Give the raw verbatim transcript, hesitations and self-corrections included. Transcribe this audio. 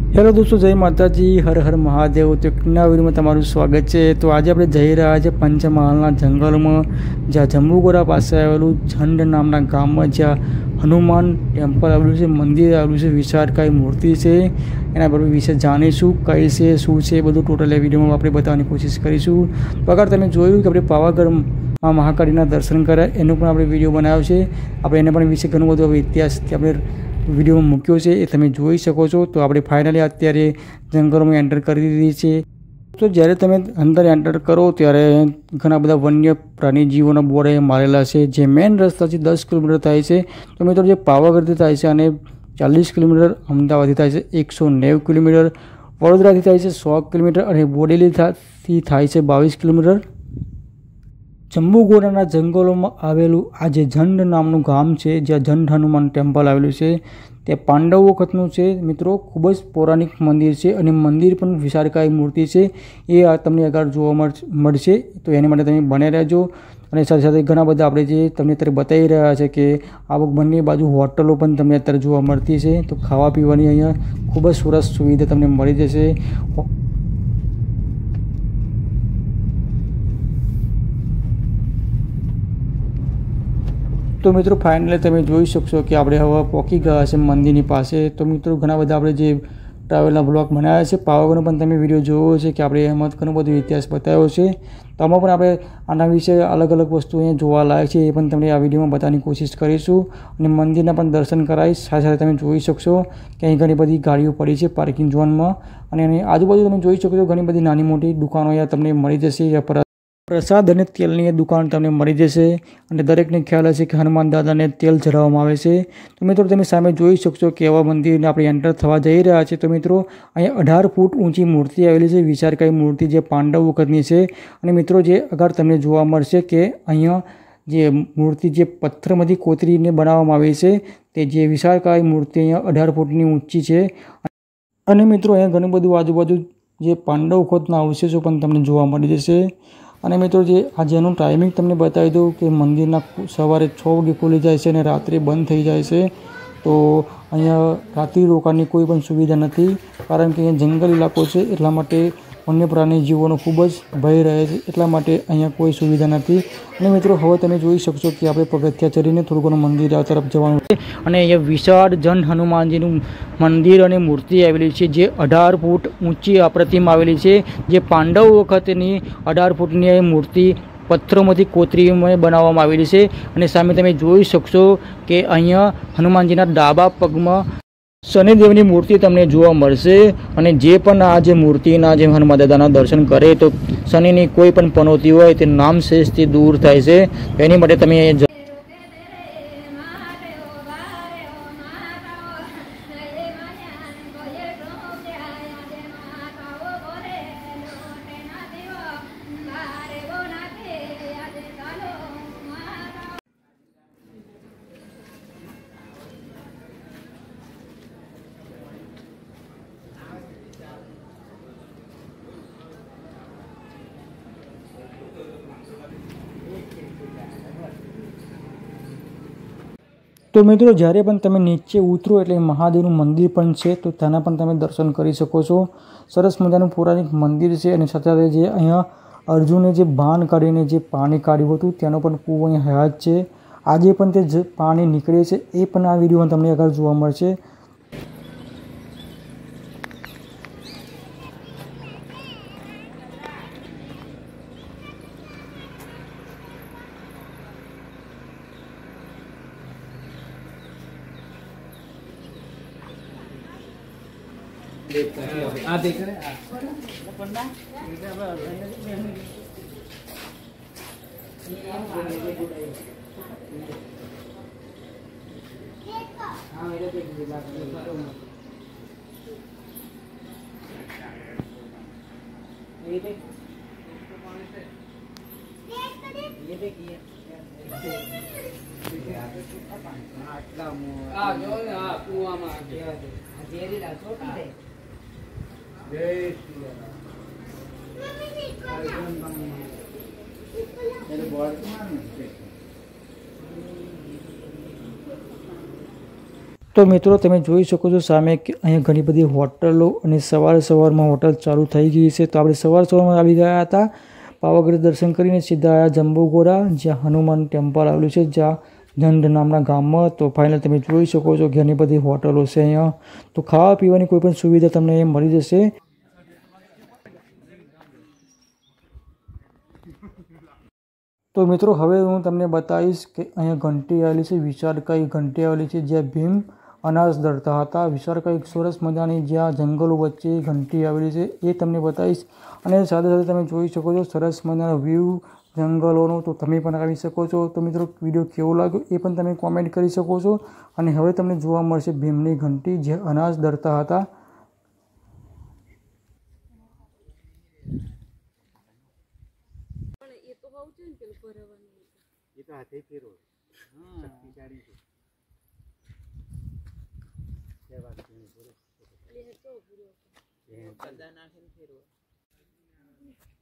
Hello दोस्तों, जय माताजी, हर हर महादेव। तो एक नवा वीडियो में तमाરું સ્વાગત છે। તો આજે આપણે જઈ રહ્યા છીએ પંચમહાલના જંગલમાં, જ્યાં જંબુગોરા પાસે આવેલું ઝંડ નામના ગામમાં, જ્યાં હનુમાન ટેમ્પલ આવેલું છે, મંદિર આવેલું છે, વિશાળકાય મૂર્તિ છે। એના બરાબર વિશે જાણીશું, કઈ છે, શું છે, બધું ટોટલ એ વિડીયોમાં આપણે બતાવવાની કોશિશ કરીશું। તો અગર તમે જોયું કે આપણે પાવાગઢમાં મહાકાળીના દર્શન કર્યા, એનો પણ આપણે વિડીયો બનાવ્યો છે। આપણે એને પણ વિશે ઘણું બધું ઇતિહાસથી આપણે વિડીયોમાં મૂક્યો છે, એ તમે જોઈ શકો છો। તો આપણે ફાઇનલી અત્યારે જંગલોમાં એન્ટર કરી દીધી છે। તો જ્યારે તમે અંદર એન્ટર કરો ત્યારે ઘણા બધા વન્ય પ્રાણી જીવોના બોર્ડ મારેલા છે, જે મેઇન રસ્તાથી દસ કિલોમીટર થાય છે। તો મિત્રો જે પાવાગઢથી થાય છે અને ચાલીસ કિલોમીટર, અમદાવાદથી થાય છે એકસો નેવું કિલોમીટર, વડોદરાથી થાય છે સો કિલોમીટર અને બોડેલીથી થાય છે બાવીસ કિલોમીટર। જંબુગોરાના જંગલોમાં આવેલું આ જે ઝંડ નામનું ગામ છે, જ્યાં ઝંડ હનુમાન ટેમ્પલ આવેલું છે, તે પાંડવ વખતનું છે મિત્રો। ખૂબ જ પૌરાણિક મંદિર છે અને મંદિર પણ વિશાળકાય મૂર્તિ છે, એ તમને આગળ જોવા મળશે। તો એની માટે તમે બને રહેજો। અને સાથે સાથે ઘણા બધા આપણે જે તમને અત્યારે બતાવી રહ્યા છે કે આ બંને બાજુ હોટલો પણ તમને અત્યારે જોવા મળતી છે। તો ખાવા પીવાની અહીંયા ખૂબ જ સરસ સુવિધા તમને મળી જશે। તો મિત્રો ફાઇનલી તમે જોઈ શકશો કે આપણે હવે પહોંચી ગયા છે મંદિરની પાસે। તો મિત્રો ઘણા બધા આપણે જે ટ્રાવેલના બ્લોગ બનાવ્યા છે, પાવાગઢનો પણ તમે વિડીયો જોયો છે કે આપણે એમાં ઘણો બધો ઇતિહાસ બતાવ્યો છે। તો આમાં પણ આપણે આના વિશે અલગ અલગ વસ્તુ અહીંયા જોવા લાયક છે, એ પણ તમને આ વિડીયોમાં બતાવવાની કોશિશ કરીશું અને મંદિરના પણ દર્શન કરાવીશ। સાથે સાથે તમે જોઈ શકશો કે અહીં ઘણી બધી ગાડીઓ પડી છે પાર્કિંગ ઝોનમાં, અને એની આજુબાજુ તમે જોઈ શકો છો ઘણી બધી નાની મોટી દુકાનો અહીંયા તમને મળી જશે। પ્રસાદ અને તેલની દુકાન તમને મળી જશે અને દરેકને ખ્યાલ હશે કે હનુમાન દાદાને તેલ ચઢાવવામાં આવે છે। તો મિત્રો તમે સામે જોઈ શકશો કે એવા મંદિરને આપણે એન્ટર થવા જઈ રહ્યા છે। તો મિત્રો અહીંયા અઢાર ફૂટ ઊંચી મૂર્તિ આવેલી છે, વિશાળકાય મૂર્તિ, જે પાંડવ વખતની છે। અને મિત્રો જે આગળ તમને જોવા મળશે કે અહીંયા જે મૂર્તિ જે પથ્થરમાંથી કોતરીને બનાવવામાં આવી છે, તે જે વિશાળકાય મૂર્તિ અહીંયા અઢાર ફૂટની ઊંચી છે। અને મિત્રો અહીંયા ઘણું બધું આજુબાજુ જે પાંડવ વખતના અવશેષો પણ તમને જોવા મળી જશે। અને મિત્રો જે આ જેનું ટાઈમિંગ તમને બતાવી દઉં કે મંદિરના સવારે છ વાગે ખુલી જાય છે અને રાત્રે બંધ થઈ જાય છે। તો અહીંયા રાત્રિ રોકાણની કોઈ પણ સુવિધા નથી, કારણ કે અહીંયા જંગલ ઇલાકો છે, એટલા માટે વન્ય પ્રાણી જીવોનો ખૂબ જ ભય રહે છે, એટલા માટે અહીંયા કોઈ સુવિધા નથી। અને મિત્રો હવે તમે જોઈ શકશો કે આપણે પગથિયા ચડીને થોડું ઘણું મંદિર આ તરફ જવાનું છે, અને અહીંયા વિશાળ જન હનુમાનજીનું મંદિર અને મૂર્તિ આવેલી છે, જે અઢાર ફૂટ ઊંચી અપ્રતિમ આવેલી છે, જે પાંડવ વખતની અઢાર ફૂટની મૂર્તિ પથ્થરોમાંથી કોતરીમાં બનાવવામાં આવેલી છે। અને સામે તમે જોઈ શકશો કે અહીંયા હનુમાનજીના ડાબા પગમાં શનિદેવની મૂર્તિ તમને જોવા મળશે। અને જે પણ આ જે મૂર્તિના જે હનુમાન દાદાના દર્શન કરે તો શનિની કોઈ પણ પનોતી હોય તે નામ શેષથી દૂર થાય છે। એની માટે તમે તો મિત્રો જ્યારે પણ તમે નીચે ઉતરો એટલે મહાદેવનું મંદિર પણ છે, તો તેના પણ તમે દર્શન કરી શકો છો। સરસ મજાનું પૌરાણિક મંદિર છે, અને સાથે સાથે જે અહીંયા અર્જુને જે બાણ કાઢીને જે પાણી કાઢ્યું હતું તેનો પણ કૂવો અહીંયા હયાત છે। આજે પણ તે પાણી નીકળે છે, એ પણ આ વિડીયોમાં તમને આગળ જોવા મળશે। आ देख रहे पंडा हाँ मेरे देख ये देख ये देखिए आ जो आ कुआं में आ गया जेरी ला छोटी दे जय श्री राम मेरे बोर्ड તો મિત્રો તમે જોઈ શકો છો સામે કે અહીંયા ઘણી બધી હોટલો અને સવાર સવારમાં હોટલ ચાલુ થઈ ગઈ છે. તો આપણે સવાર સવારમાં આવી ગયા હતા પાવાગઢ દર્શન કરીને સીધા આવ્યા જંબુગોરા, જ્યાં હનુમાન ટેમ્પલ આવેલું છે, જ્યાં જંડ નામના ગામમાં. તો ફાઇનલ તમે જોઈ શકો છો ઘણી બધી હોટલો છે અહીંયા. તો ખાવા પીવાની કોઈ પણ સુવિધા તમને અહીંયા મળી જશે. તો મિત્રો હવે હું તમને બતાવીશ કે અહીંયા ઘંટી આવેલી છે, વિશાળકાય ઘંટી આવેલી છે, જ્યાં ભીમ અનાજ દળતા હતા. વિશાળકાય એક સરસ મજાની જ્યાં જંગલો વચ્ચે ઘંટી આવેલી છે એ તમને બતાવીશ. અને સાથે સાથે તમે જોઈ શકો છો સરસ મજાનો વ્યૂ જંગલોનો. તો તમે પણ આવી શકો છો. તો મિત્રો વિડીયો કેવો લાગ્યો એ પણ તમે કોમેન્ટ કરી શકો છો. અને હવે તમને જોવા મળશે ભીમની ઘંટી જે અનાજ દળતા હતા. એ તો હાથે ફેરો શક્તિશાળી છે. કે વાત નહીં પૂરો એટલે હેતો પૂરો બધા નાખીને ફેરો.